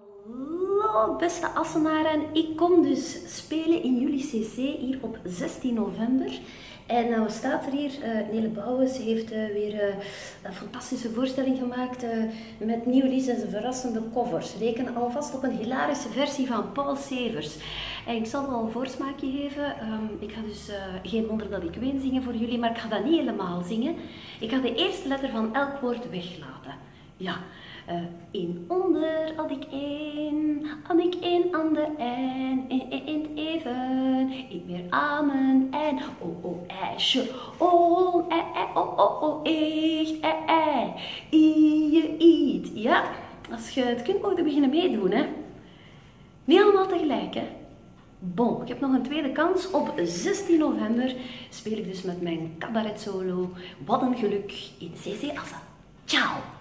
Hallo beste Assenaren, ik kom dus spelen in jullie CC hier op 16 november. En wat staat er hier? Nele Bouwens heeft weer een fantastische voorstelling gemaakt met nieuw lies en verrassende covers. Reken alvast op een hilarische versie van Paul Severs. En ik zal wel een voorsmaakje geven. Ik ga dus geen wonder dat ik ween zingen voor jullie, maar ik ga dat niet helemaal zingen. Ik ga de eerste letter van elk woord weglaten. Ja. In onder had ik één ander en in even, niet meer amen en ijsje, echt, je iet. Ja, als je het kunt, moet je beginnen meedoen, hè. Niet allemaal tegelijk, hè. Bon, ik heb nog een tweede kans. Op 16 november speel ik dus met mijn cabaret solo Wat een geluk in CC Assen. Ciao!